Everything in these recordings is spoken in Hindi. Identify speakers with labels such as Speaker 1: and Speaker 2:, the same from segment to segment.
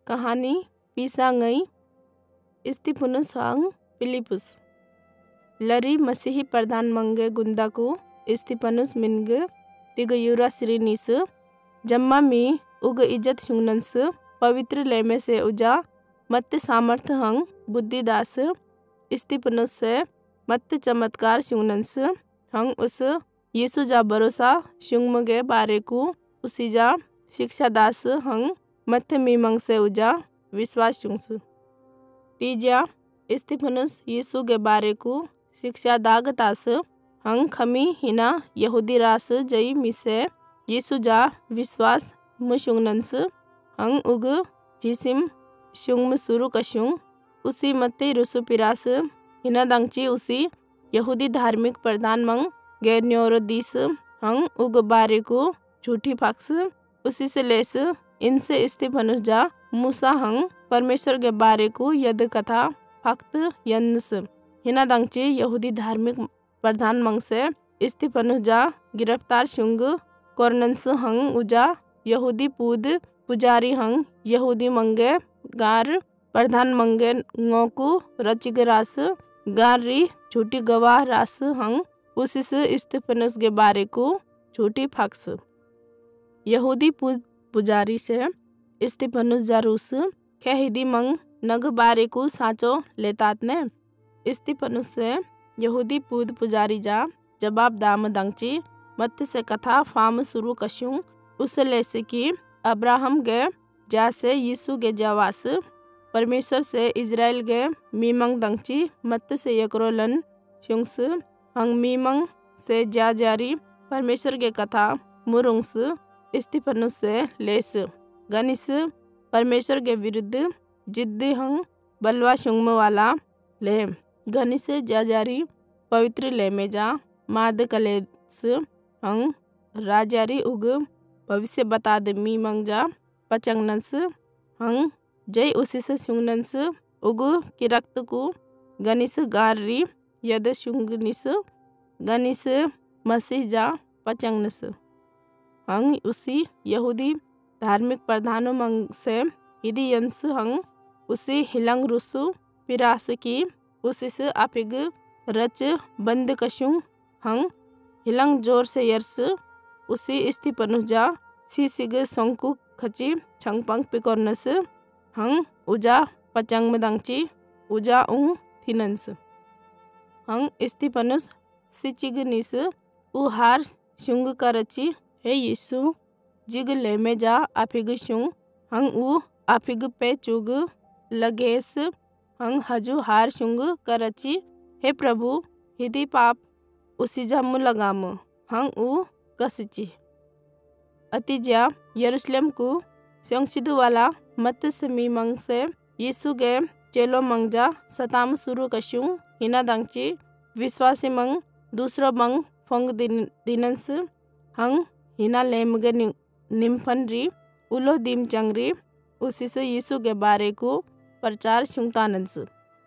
Speaker 1: कहानी पीसांगई स्तिफनुस हंग फिलिपुस लरी मसीही प्रधान मंगे गुंदा को स्तिफनुस मिनग तिग युरा सिरिनिस जम्मा मी उग इज्जत शुंगनंस पवित्र लेमे से उजा मत्त सामर्थ हंग बुद्धिदास स्तिफनुस से मत्त चमत्कार शुंगनंस हंग उस यीशु जा भरोसा शुंगमगे बारे को उसी जा शिक्षा दास हंग मत्थ मीमंग से उजा विश्वास शुंगस तीजा स्तिफनुस यीशु के बारे को शिक्षा दागतास हंग खमी हिना यहूदी रास जई मिसे यीशु जा विश्वास मुशुंगनंस हंग उग जिसिम शुंगम सुरु कशुंग उसी मत्ते रुसु पिरास हिना दंगची उसी यहूदी धार्मिक प्रधान मंग गैर न्योरोदीस हंग उग बारे को झूठी पक्ष उसी से लेस इनसे स्तिफनुस जा मूसा हंग परमेश्वर के बारे को यद कथा फक्त यन्स हिना दंगची यहूदी धार्मिक प्रधान मंग से स्तिफनुस जा गिरफ्तार शुंग कोरनंस हंग उजा यहूदी पूद पुजारी हंग यहूदी मंगे गार प्रधान मंगे ngोकु रचिग रास गार री झूठी गवाह रास हंग उसी से स्तिफनुस के बारे को झूठी फक्स यहूदी पूद पुजारी से स्तिफनुस जा रूस खेहिदी मंग नग बारे को साचो लेतात ने स्तिफनुस से यहूदी पूद पुजारी जा जवाब दाम दंगची मत्त से कथा फाम शुरू कशुं उस लेसे की अब्राहम के जैसे यीशु के जवास परमेश्वर से इज़राइल के मीमंग दंगची मत्त से यकरोलन शुंग्स हंग मीमंग से जा जारी परमेश्वर के कथा मुरुंग्स स्तिफनुस से लेस गनिस परमेश्वर के विरुद्ध जिद्द हंग बलवा शुंगम वाला ले गनिस जा जारी पवित्र ले में जा माद कलेस हंग राजारी उग भविष्य बता दे मी मंगजा पचंगनंस हंग जय उसी से शुंगनंस उग की रक्त को गनिस गारी यद शुंगनिस गनिस मसीह जा पचंगनस हंग उसी यहूदी धार्मिक प्रधानों मंग से हिदी यंस हंग उसी हिलंग रुसु पिरास की उसी से अपिग रच बंद कशुंग हंग हिलंग जोर से यर्स उसी स्तिफनुस जा सीसिग संकु खची छंगपंग पिकोरनस हंग उजा पचंग मदंगची उजा उंग थिनंस हंग स्तिफनुस सिचिग निस उहार शुंग करची हे यीशु जिग लेमे जा अफिग शुंग हंग उ अफिग पे चुग लगेस हंग हजू हार शुंग करची हे प्रभु हिदी पाप उसी जम लगाम हंग उ कसची अतिज्या यरूशलेम को संसिद वाला मत समी मंग से यीशु के चेलो मंगजा सताम शुरू कशुंग हिना दंगची विश्वासी मंग दूसरा मंग फोंग दिनंस हंग हिना लेमगे निम्फन री उलो दिम चंगरी उसी से यीशु के बारे को प्रचार शुंगतानंस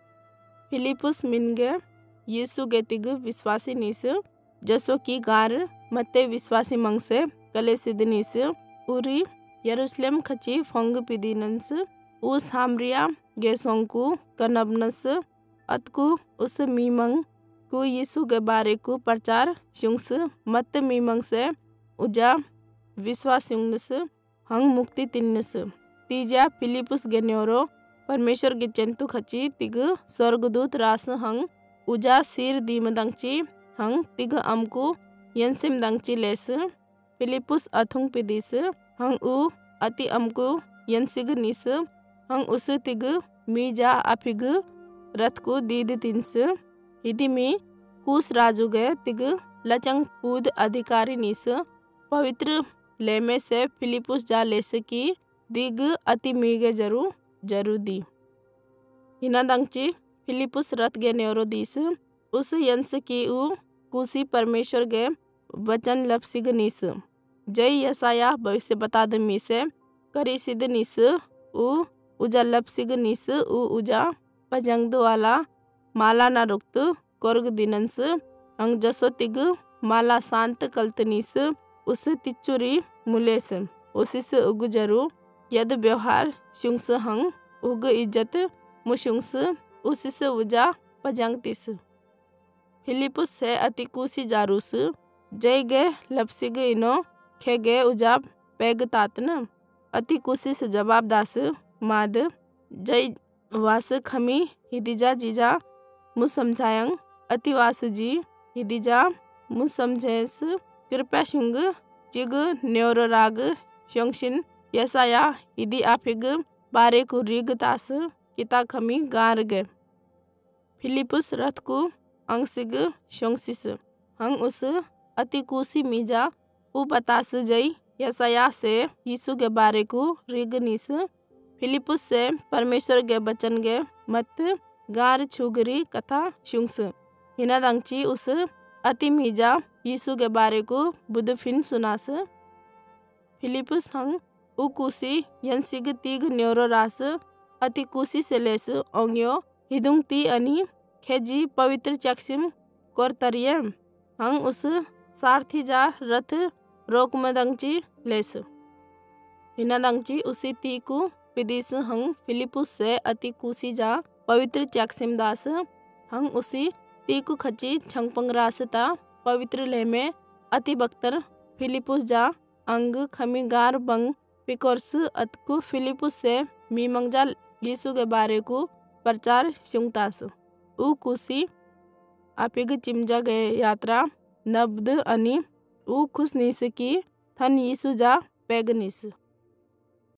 Speaker 1: फिलिपुस मिनगे यीशु के तिग विश्वासी निस जसो की गार मत्ते विश्वासी मंग से कले सिद्धनिस उरी यरूशलेम खची फोंग पिदिनंस उस हामरिया गेसोंकु कनबनस अतकु उस मीमंग को यीशु के बारे को प्रचार शुंगस मत मीमंग से उजा विश्वास युंगस हंग मुक्ति तिन्नस तीजा फिलिपुस गेन्योरो परमेश्वर के चंतु खची तिग स्वर्गदूत रास हंग उजा सिर दीम दंगची हंग तिग अमको यंसिम दंगची लेस फिलिपुस अथुंग पिदिस हंग उ अति अमको यंसिग निस हंग उस तिग मीजा अफिग रथ को दीद तिन्स हिदी में कुस राजू गए तिग लचंग पूद अधिकारी निस पवित्र लेमे से फिलिपुस जा लेस की दिग अति मीगे जरू दी हिना दंगची फिलिपुस रथ गे न्योरो दिस उस यंस की उ कुसी परमेश्वर गे वचन लपसिग निस जय यसाया भविष्य बता दमी से करी सिद्ध निस उ उजा लपसिग निस उ उजा पजंग वाला माला ना रुक्त कोर्ग दिनंस हंग जसो तिग माला शांत कल्तनीस उस तिचुरी मुलेस उसी से उगजरू यद व्यवहार शुंस हंग उग इज्जत मुशुंस उसिस उजा पजंगतिस। फिलिपुस से अतिकुसी जारूस जय गे लपसिग इनो खे गे उजाब पैग तातन अतिकुसी से जवाब दास माद जय वास खमी हिदिजा जीजा मुसमझायंग अतिवास जी हिदिजा मुसमझेस कृपया शुंग चिग न्योरो राग शोंगशिन यसाया हिदी आफिग बारे को रिग तास किता खमी गार गे। फिलिपुस रथ को अंगसिग शोंगसिस हंग उस अतिकुसी मीजा उ बतास जई यसाया से यीशु के बारे को रिग निस। फिलिपुस से परमेश्वर के बचन गे मत गार छुगरी कथा शुंगस हिना दंगची उस अति मीजा यीशु के बारे को बुध फिन सुनास। फिलिपुस हंग उ कुसी यंसिग तीग न्योरो रास अति कुसी से लेस ओंग्यो हिदुंग ती अनि खेजी पवित्र चक्सिम कोरतरिये हंग उस सारथी जा रथ रोक में दंगची लेस हिना दंगची उसी ती को पिदिस हंग फिलिपुस से अति कुसी जा पवित्र चक्सिम दास हंग उसी ती को खची छंगपंग रासता पवित्र ले में अति बख्तर फिलिपुस जा अंग खमीगार बंग पिकोर्स अतकु फिलिपुस से मीमंगजा यीशु के बारे को प्रचार शुंगतास उ कुसी आपिग चिमजा गए यात्रा नब्द अनि उ खुश निस की थन यीशु जा पैगनिस।